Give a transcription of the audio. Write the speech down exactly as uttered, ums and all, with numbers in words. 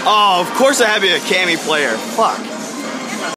Oh, of course I have to be a Cammy player. Fuck.